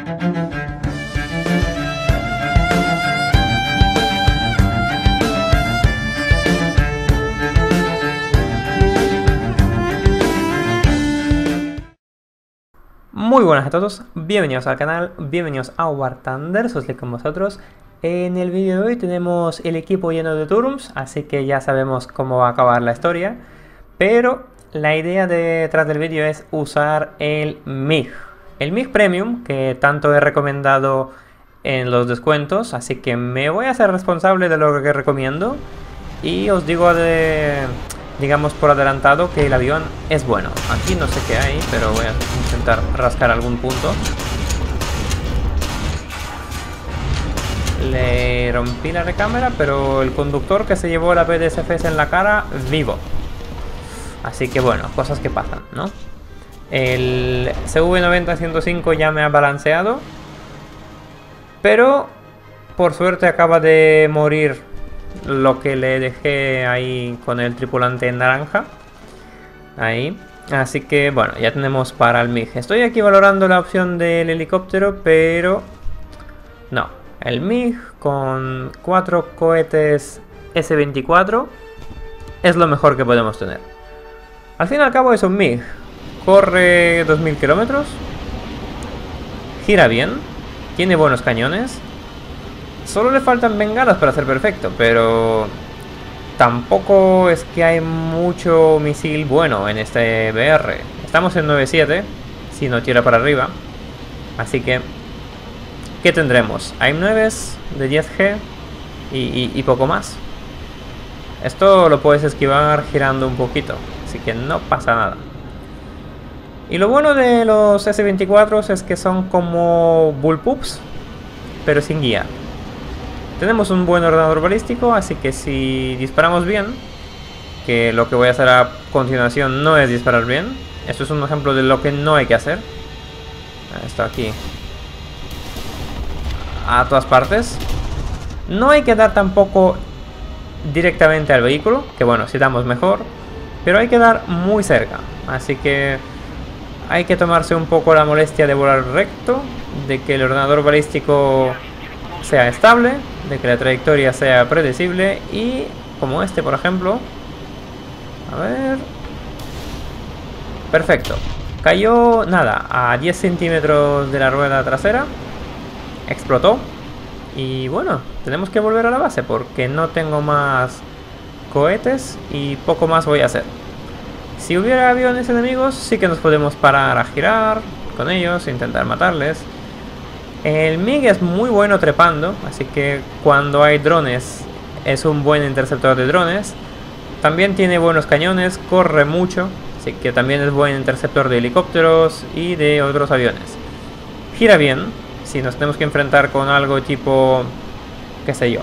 Muy buenas a todos, bienvenidos al canal, bienvenidos a War Thunder, soy con vosotros. En el vídeo de hoy tenemos el equipo lleno de turms, así que ya sabemos cómo va a acabar la historia. Pero la idea detrás del vídeo es usar el MiG. El MiG Premium, que tanto he recomendado en los descuentos, así que me voy a hacer responsable de lo que recomiendo. Y os digo digamos por adelantado que el avión es bueno. Aquí no sé qué hay, pero voy a intentar rascar algún punto. Le rompí la recámara, pero el conductor que se llevó la PDSFS en la cara, vivo. Así que bueno, cosas que pasan, ¿no? El CV90-105 ya me ha balanceado, pero por suerte acaba de morir lo que le dejé ahí con el tripulante en naranja. Ahí. Así que bueno, ya tenemos para el MiG. Estoy aquí valorando la opción del helicóptero, pero no. El MiG con 4 cohetes S-24 es lo mejor que podemos tener. Al fin y al cabo es un MiG. Corre 2000 kilómetros. Gira bien. Tiene buenos cañones. Solo le faltan bengalas para ser perfecto, pero tampoco es que hay mucho misil bueno en este BR. Estamos en 9.7, si no tira para arriba. Así que, ¿qué tendremos? AIM-9s de 10G y poco más. Esto lo puedes esquivar girando un poquito, así que no pasa nada. Y lo bueno de los S-24 es que son como bullpups, pero sin guía. Tenemos un buen ordenador balístico, así que si disparamos bien, que lo que voy a hacer a continuación no es disparar bien. Esto es un ejemplo de lo que no hay que hacer. Esto aquí. A todas partes. No hay que dar tampoco directamente al vehículo, que bueno, si damos mejor. Pero hay que dar muy cerca. Así que hay que tomarse un poco la molestia de volar recto, de que el ordenador balístico sea estable, de que la trayectoria sea predecible y como este por ejemplo, a ver, perfecto, cayó nada a 10 centímetros de la rueda trasera, explotó y bueno, tenemos que volver a la base porque no tengo más cohetes y poco más voy a hacer. Si hubiera aviones enemigos sí que nos podemos parar a girar con ellos e intentar matarles. El MiG es muy bueno trepando, así que cuando hay drones es un buen interceptor de drones. También tiene buenos cañones, corre mucho, así que también es buen interceptor de helicópteros y de otros aviones. Gira bien, si nos tenemos que enfrentar con algo tipo, qué sé yo,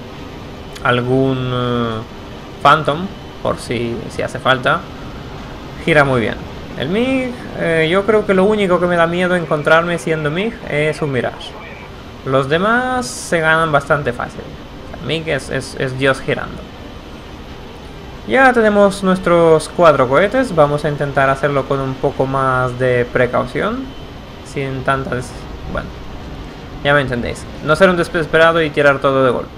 algún Phantom, por si hace falta, gira muy bien. El MiG, yo creo que lo único que me da miedo encontrarme siendo MiG es un Mirage. Los demás se ganan bastante fácil. El MiG es Dios girando. Ya tenemos nuestros 4 cohetes. Vamos a intentar hacerlo con un poco más de precaución. Sin tantas... Bueno, ya me entendéis. No ser un desesperado y tirar todo de golpe.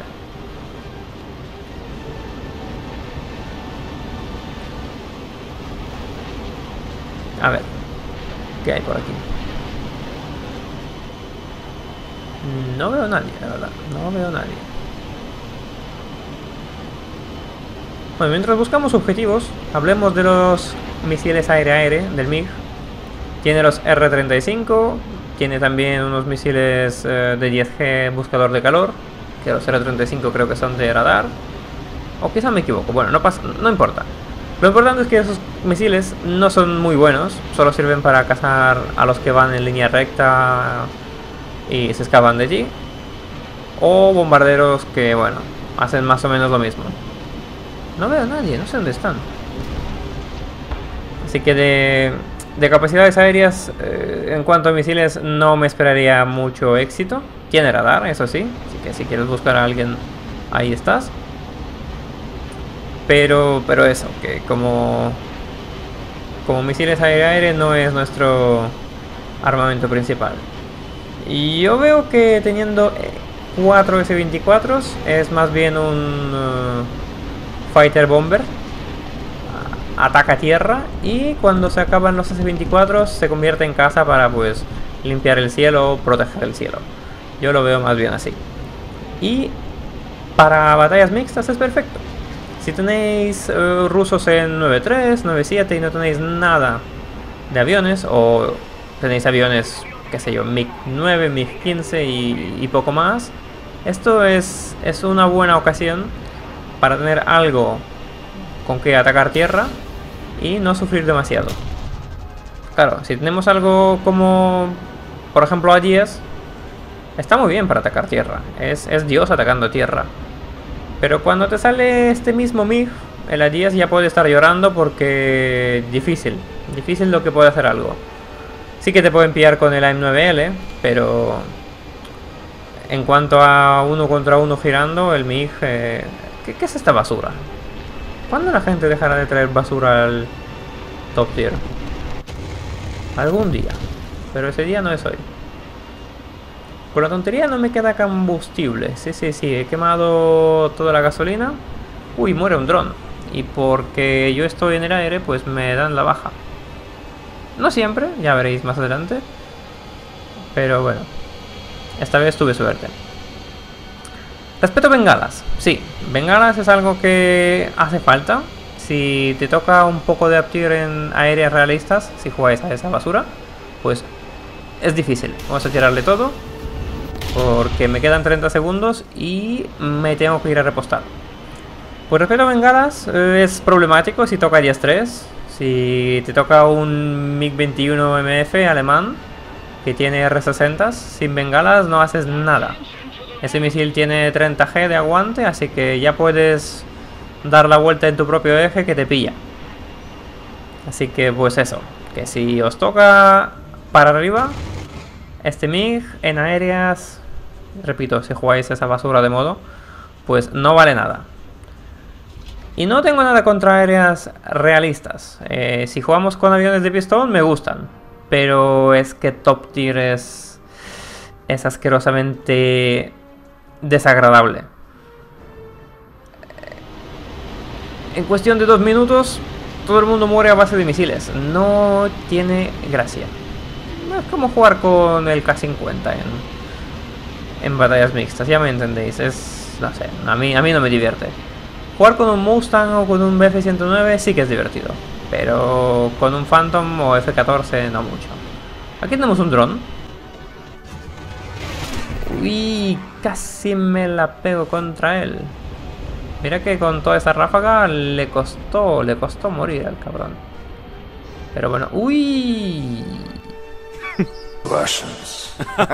A ver, ¿qué hay por aquí? No veo a nadie, la verdad. No veo a nadie. Bueno, mientras buscamos objetivos, hablemos de los misiles aire-aire del MiG. Tiene los R-35, tiene también unos misiles de 10G buscador de calor, que los R-35 creo que son de radar. O quizá me equivoco, bueno, no pasa, no importa. Lo importante es que esos misiles no son muy buenos, solo sirven para cazar a los que van en línea recta y se escapan de allí. O bombarderos que, bueno, hacen más o menos lo mismo. No veo a nadie, no sé dónde están. Así que de capacidades aéreas, en cuanto a misiles, no me esperaría mucho éxito. Tiene radar, eso sí, así que si quieres buscar a alguien, ahí estás. Pero eso, que como misiles aire-aire no es nuestro armamento principal. Y yo veo que teniendo 4 S-24 es más bien un Fighter Bomber. Ataca tierra y cuando se acaban los S-24 se convierte en casa para pues limpiar el cielo o proteger el cielo. Yo lo veo más bien así. Y para batallas mixtas es perfecto. Si tenéis rusos en 9.3, 9.7 y no tenéis nada de aviones, o tenéis aviones, qué sé yo, MiG-9, MiG-15 y poco más, esto es una buena ocasión para tener algo con que atacar tierra y no sufrir demasiado. Claro, si tenemos algo como, por ejemplo, A10, está muy bien para atacar tierra. Es Dios atacando tierra. Pero cuando te sale este mismo MiG, el A10 ya puede estar llorando porque difícil lo que puede hacer algo. Sí que te pueden pillar con el AM9L, pero en cuanto a uno contra uno girando, el MiG... ¿qué es esta basura? ¿Cuándo la gente dejará de traer basura al top tier? Algún día, pero ese día no es hoy. Por la tontería no me queda combustible. Sí, he quemado toda la gasolina. Uy, muere un dron. Y porque yo estoy en el aire, pues me dan la baja. No siempre, ya veréis más adelante. Pero bueno, esta vez tuve suerte. Respecto a bengalas, sí, bengalas es algo que hace falta. Si te toca un poco de uptier en aéreas realistas, si jugáis a esa basura, pues es difícil. Vamos a tirarle todo, porque me quedan 30 segundos y me tengo que ir a repostar. Pues respecto a bengalas, es problemático si toca 10-3. Si te toca un MiG-21 MF alemán, que tiene R60, sin bengalas no haces nada. Ese misil tiene 30G de aguante, así que ya puedes dar la vuelta en tu propio eje que te pilla. Así que pues eso, que si os toca para arriba, este MiG en aéreas, repito, si jugáis esa basura de modo, pues no vale nada. Y no tengo nada contra aéreas realistas. Si jugamos con aviones de pistón me gustan, pero es que top tier es asquerosamente desagradable. En cuestión de 2 minutos todo el mundo muere a base de misiles. No tiene gracia. No es como jugar con el K-50 en batallas mixtas, ya me entendéis. No sé, a mí no me divierte. Jugar con un Mustang o con un Bf-109 sí que es divertido, pero con un Phantom o F-14 no mucho. Aquí tenemos un dron. Uy, casi me la pego contra él. Mira que con toda esa ráfaga le costó morir al cabrón. Pero bueno, uy. Russians.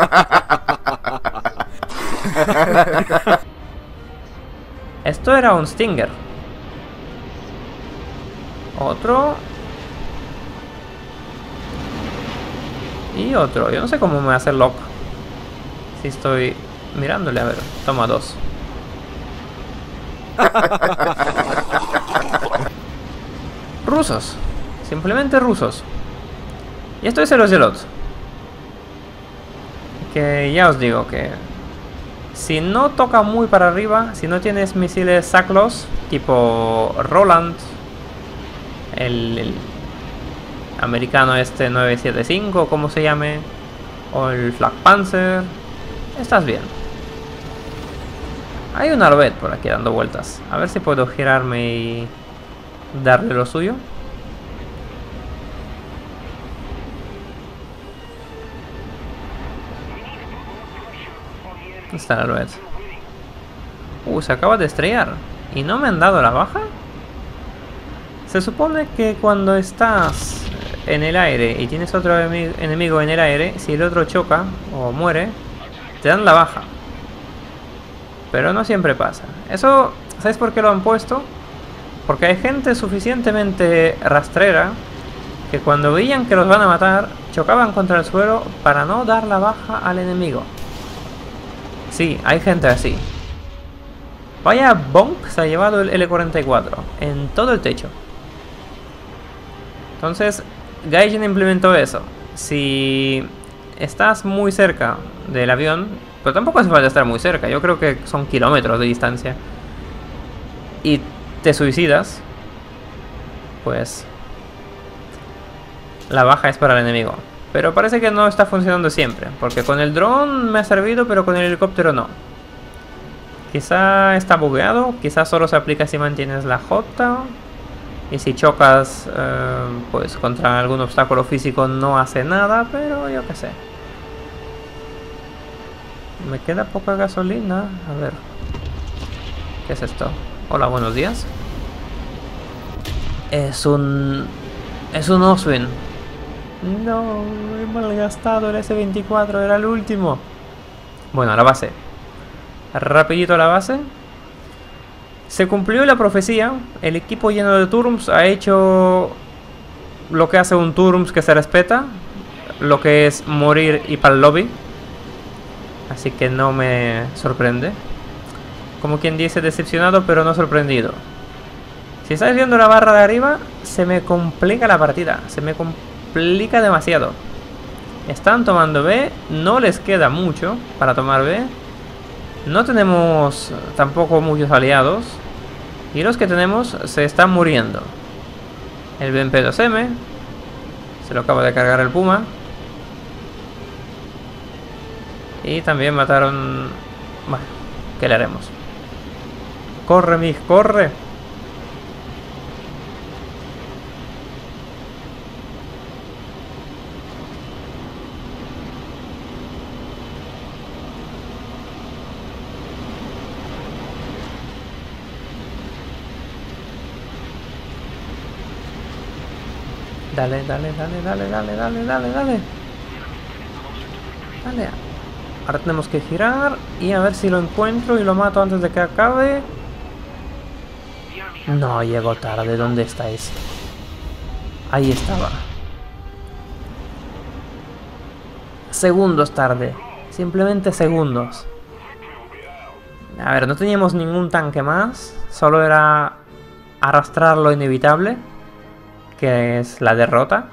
Esto era un Stinger. Otro. Y otro. Yo no sé cómo me hace lock. Si estoy mirándole, a ver. Toma 2. Rusos. Simplemente rusos. Y esto es el Ocelot. Que ya os digo que si no toca muy para arriba, si no tienes misiles Saklos tipo Roland, el americano este 975, como se llame, o el Flak Panzer, estás bien. Hay un Arvet por aquí dando vueltas. A ver si puedo girarme y darle lo suyo. ¿Dónde está el Arvet? Se acaba de estrellar. ¿Y no me han dado la baja? Se supone que cuando estás en el aire y tienes otro enemigo en el aire, si el otro choca o muere, te dan la baja. Pero no siempre pasa. Eso, ¿sabes por qué lo han puesto? Porque hay gente suficientemente rastrera que cuando veían que los van a matar, chocaban contra el suelo para no dar la baja al enemigo. Sí, hay gente así. Vaya bonk se ha llevado el L-44 en todo el techo. Entonces, Gaijin implementó eso. Si estás muy cerca del avión, pero tampoco hace falta estar muy cerca, yo creo que son kilómetros de distancia, y te suicidas, pues la baja es para el enemigo. Pero parece que no está funcionando siempre, porque con el dron me ha servido, pero con el helicóptero no. Quizá está bugueado, quizá solo se aplica si mantienes la J. Y si chocas pues contra algún obstáculo físico no hace nada, pero yo qué sé. Me queda poca gasolina. A ver. ¿Qué es esto? Hola, buenos días. Es un Oswin. No, he malgastado el S-24, era el último. Bueno, a la base. Rapidito a la base. Se cumplió la profecía. El equipo lleno de Turms ha hecho lo que hace un Turms que se respeta. Lo que es morir y para el lobby. Así que no me sorprende. Como quien dice, decepcionado pero no sorprendido. Si estáis viendo la barra de arriba, se me complica la partida. Se me complica demasiado. Están tomando B. No les queda mucho para tomar B. No tenemos tampoco muchos aliados. Y los que tenemos se están muriendo. El BMP-2M. Se lo acaba de cargar el Puma. Y también mataron... Bueno, ¿qué le haremos? ¡Corre, Mig, corre! Dale, dale, dale, dale, dale, dale, dale, dale. Dale. Ahora tenemos que girar y a ver si lo encuentro y lo mato antes de que acabe. No, llego tarde. ¿Dónde estáis? Ahí estaba. Segundos tarde. Simplemente segundos. A ver, no teníamos ningún tanque más. Solo era arrastrar lo inevitable, que es la derrota.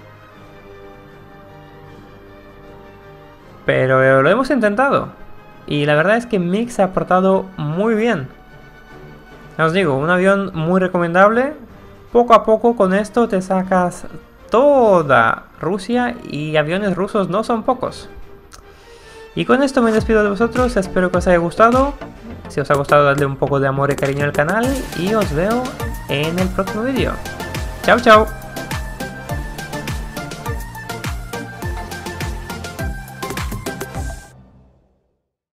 Pero lo hemos intentado. Y la verdad es que Mig se ha portado muy bien. Ya os digo, un avión muy recomendable. Poco a poco con esto te sacas toda Rusia. Y aviones rusos no son pocos. Y con esto me despido de vosotros. Espero que os haya gustado. Si os ha gustado, dadle un poco de amor y cariño al canal. Y os veo en el próximo vídeo. Chao, chao.